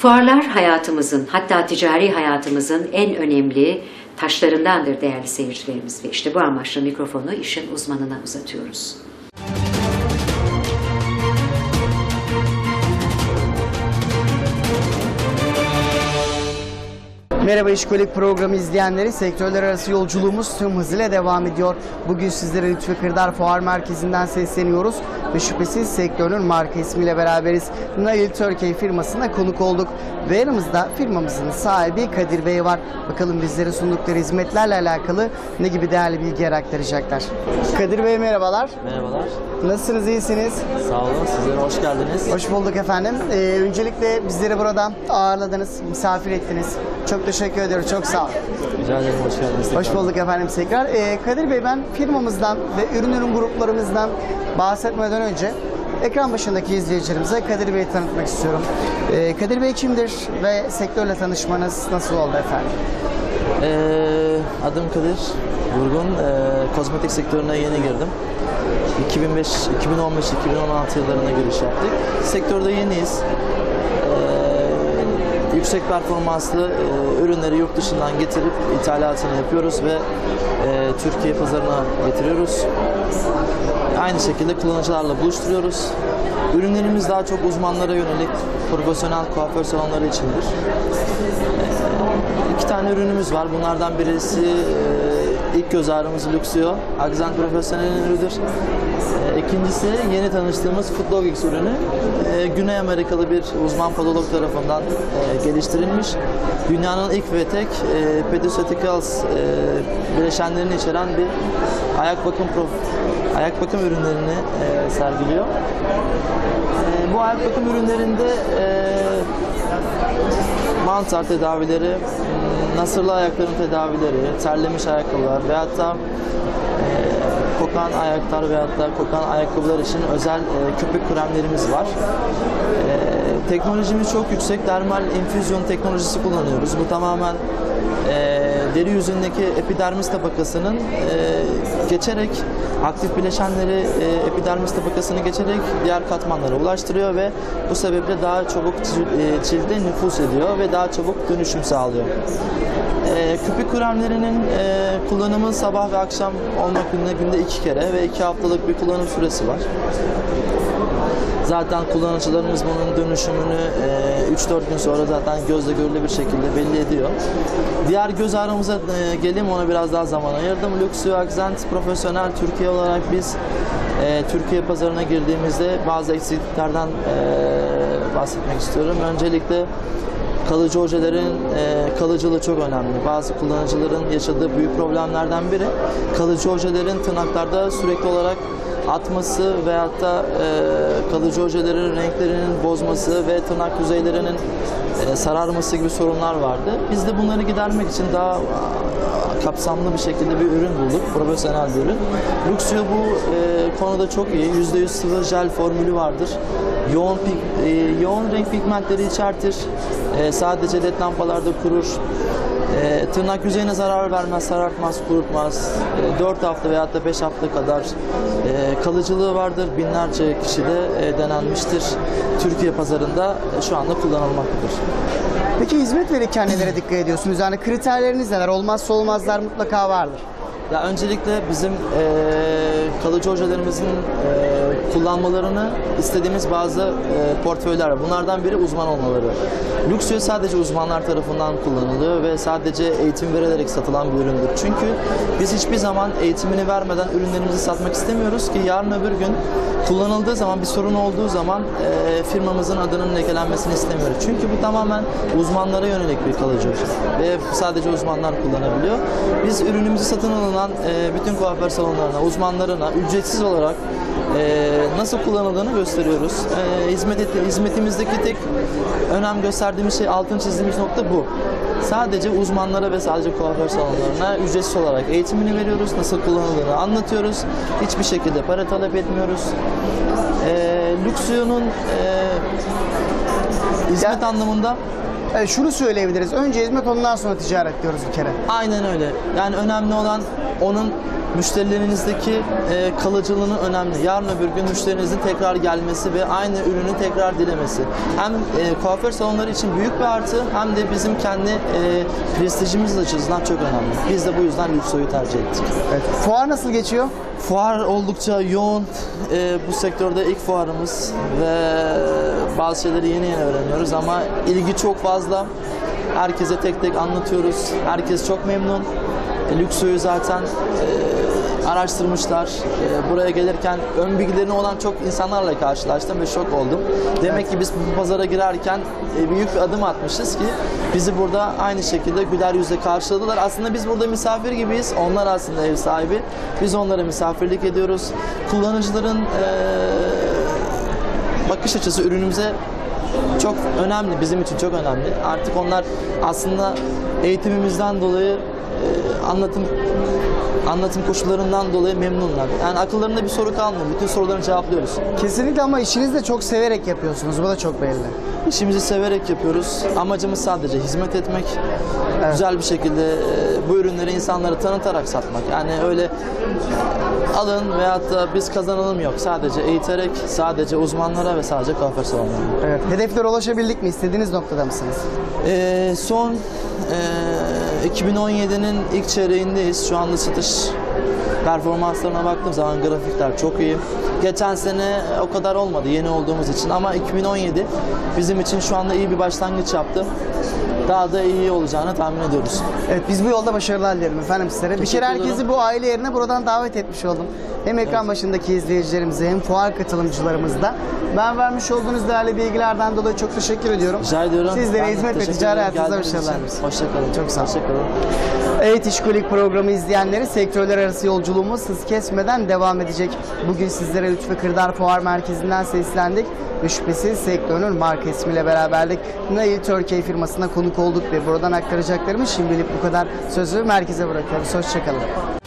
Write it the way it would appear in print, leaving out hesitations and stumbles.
Fuarlar hayatımızın, hatta ticari hayatımızın en önemli taşlarındandır değerli seyircilerimiz ve işte bu amaçla mikrofonu işin uzmanına uzatıyoruz. Merhaba İşkolik programı izleyenleri, sektörler arası yolculuğumuz tüm hızıyla devam ediyor. Bugün sizlere Lütfi Kırdar Fuar Merkezi'nden sesleniyoruz ve şüphesiz sektörün marka ismiyle beraberiz. Nail Turkey firmasına konuk olduk ve yanımızda firmamızın sahibi Kadir Bey var. Bakalım bizlere sundukları hizmetlerle alakalı ne gibi değerli bilgiler aktaracaklar. Kadir Bey merhabalar. Merhabalar. Nasılsınız, iyisiniz? Sağ olun. Sizlere hoş geldiniz. Hoş bulduk efendim. Öncelikle bizleri burada ağırladınız, misafir ettiniz. Çok teşekkür ediyorum. Çok sağ olun. Rica ederim. Hoş geldiniz. Hoş bulduk efendim tekrar. Kadir Bey, ben firmamızdan ve ürün gruplarımızdan bahsetmeden önce ekran başındaki izleyicilerimize Kadir Bey'i tanıtmak istiyorum. Kadir Bey kimdir ve sektörle tanışmanız nasıl oldu efendim? Adım Kadir Vurgun. Kozmetik sektörüne yeni girdim. 2015-2016 yıllarına giriş yaptık. Sektörde yeniyiz. Yüksek performanslı ürünleri yurt dışından getirip ithalatını yapıyoruz ve Türkiye pazarına getiriyoruz. Aynı şekilde kullanıcılarla buluşturuyoruz. Ürünlerimiz daha çok uzmanlara yönelik profesyonel kuaför salonları içindir. İki tane ürünümüz var. Bunlardan birisi ilk göz ağrımız Luxio. Accent Profesyonel'in ürünüdür. İkincisi yeni tanıştığımız Footlogix ürünü. Güney Amerikalı bir uzman podolog tarafından geliştirilmiş. Dünyanın ilk ve tek Pediceuticals bileşenlerini içeren bir ayak bakım ürünlerini sergiliyor. Bu ayak bakım ürünlerinde mantar tedavileri, nasırlı ayakların tedavileri, terlemiş ayakkabılar veyahut da kokan ayaklar veyahut da kokan ayakkabılar için özel köpük kremlerimiz var. Teknolojimiz çok yüksek. Dermal infüzyon teknolojisi kullanıyoruz. Bu tamamen deri yüzündeki epidermis tabakasının geçerek aktif bileşenleri epidermis tabakasını geçerek diğer katmanlara ulaştırıyor ve bu sebeple daha çabuk cilde nüfuz ediyor ve daha çabuk dönüşüm sağlıyor. Köpük kremlerinin kullanımı sabah ve akşam olmak üzere günde 2 kere ve 2 haftalık bir kullanım süresi var. Zaten kullanıcılarımız bunun dönüşümünü 3-4 gün sonra zaten gözle görülür bir şekilde belli ediyor. Diğer göz ağrımıza geleyim, ona biraz daha zaman ayırdım. Luxio Accent Profesyonel Türkiye olarak biz Türkiye pazarına girdiğimizde bazı eksikliklerden bahsetmek istiyorum. Öncelikle kalıcı ojelerin kalıcılığı çok önemli. Bazı kullanıcıların yaşadığı büyük problemlerden biri kalıcı ojelerin tırnaklarda sürekli olarak atması veyahut da kalıcı ojelerin renklerinin bozması ve tırnak yüzeylerinin sararması gibi sorunlar vardı. Biz de bunları gidermek için daha kapsamlı bir şekilde bir ürün bulduk. Profesyonel bir ürün. Luxio bu konuda çok iyi. %100 sıvı jel formülü vardır. Yoğun renk pigmentleri içertir. Sadece led lampalarda kurur. Tırnak yüzeyine zarar vermez, sarartmaz, kurutmaz. 4 hafta veyahut da 5 hafta kadar kalıcılığı vardır. Binlerce kişide denenmiştir. Türkiye pazarında şu anda kullanılmaktadır. Peki hizmet verirken nelere dikkat ediyorsunuz? Yani kriterleriniz neler? Olmazsa olmazlar mutlaka vardır. Ya öncelikle bizim kalıcı ojelerimizin kullanmalarını istediğimiz bazı portföyler var. Bunlardan biri uzman olmaları. Luxio sadece uzmanlar tarafından kullanılıyor ve sadece eğitim verilerek satılan bir üründür. Çünkü biz hiçbir zaman eğitimini vermeden ürünlerimizi satmak istemiyoruz ki yarın öbür gün kullanıldığı zaman, bir sorun olduğu zaman firmamızın adının lekelenmesini istemiyoruz. Çünkü bu tamamen uzmanlara yönelik bir kalıcı oje ve sadece uzmanlar kullanabiliyor. Biz ürünümüzü satın alınan bütün kuaför salonlarına, uzmanlarına ücretsiz olarak nasıl kullanıldığını gösteriyoruz. Hizmetimizdeki tek önem gösterdiğimiz şey, altını çizdiğimiz nokta bu. Sadece uzmanlara ve sadece kuaför salonlarına ücretsiz olarak eğitimini veriyoruz. Nasıl kullanıldığını anlatıyoruz. Hiçbir şekilde para talep etmiyoruz. Luxio'nun hizmet anlamında Şunu söyleyebiliriz. Önce hizmet, ondan sonra ticaret diyoruz bir kere. Aynen öyle. Yani önemli olan onun müşterilerinizdeki kalıcılığının önemli. Yarın öbür gün müşterinizin tekrar gelmesi ve aynı ürünü tekrar dilemesi. Hem kuaför salonları için büyük bir artı, hem de bizim kendi prestijimiz açısından çok önemli. Biz de bu yüzden Luxo'yu tercih ettik. Evet. Fuar nasıl geçiyor? Fuar oldukça yoğun. Bu sektörde ilk fuarımız ve bazı şeyleri yeni öğreniyoruz ama ilgi çok fazla. Herkese tek tek anlatıyoruz. Herkes çok memnun. Luxo'yu zaten araştırmışlar. Buraya gelirken ön bilgilerine olan çok insanlarla karşılaştım ve şok oldum. Demek ki biz bu pazara girerken büyük bir adım atmışız ki bizi burada aynı şekilde güler yüzle karşıladılar. Aslında biz burada misafir gibiyiz. Onlar aslında ev sahibi. Biz onlara misafirlik ediyoruz. Kullanıcıların bakış açısı ürünümüze çok önemli. Bizim için çok önemli. Artık onlar aslında eğitimimizden dolayı anlatım koşullarından dolayı memnunlar. Yani akıllarında bir soru kalmıyor. Bütün sorularını cevaplıyoruz. Kesinlikle, ama işinizi de çok severek yapıyorsunuz. Bu da çok belli. İşimizi severek yapıyoruz. Amacımız sadece hizmet etmek. Güzel bir şekilde bu ürünleri insanlara tanıtarak satmak. Yani öyle alın veyahut da biz kazanalım yok. Sadece eğiterek, sadece uzmanlara ve sadece kuaför salonlarına. Evet. Hedeflere ulaşabildik mi? İstediğiniz noktada mısınız? Son 2017'nin ilk çeyreğindeyiz. Şu anda satış performanslarına baktığım zaman grafikler çok iyi. Geçen sene o kadar olmadı yeni olduğumuz için, ama 2017 bizim için şu anda iyi bir başlangıç yaptı. Daha da iyi olacağını tahmin ediyoruz. Evet, biz bu yolda başarılar dilerim efendim sizlere. Bir kere herkesi bu aile yerine buradan davet etmiş oldum. Hem ekran başındaki izleyicilerimize hem fuar katılımcılarımızı da. Ben vermiş olduğunuz değerli bilgilerden dolayı çok teşekkür ediyorum. Rica ediyorum. Sizlere hizmet ve ticari hayatınızda başarılar. Hoşçakalın. Çok sağ olun. Hoşçakalın. Evet, İşkolik programı izleyenleri, sektörler arası yolculuğumuz hız kesmeden devam edecek. Bugün sizlere Lütfü Kırdar Fuar Merkezi'nden seslendik ve şüphesiz sektörün marka ismiyle beraberdik. Nail Turkey firmasına konuk olduk ve buradan aktaracaklarımız şimdilik bu kadar. Sözü merkeze bırakıyoruz. Hoşçakalın.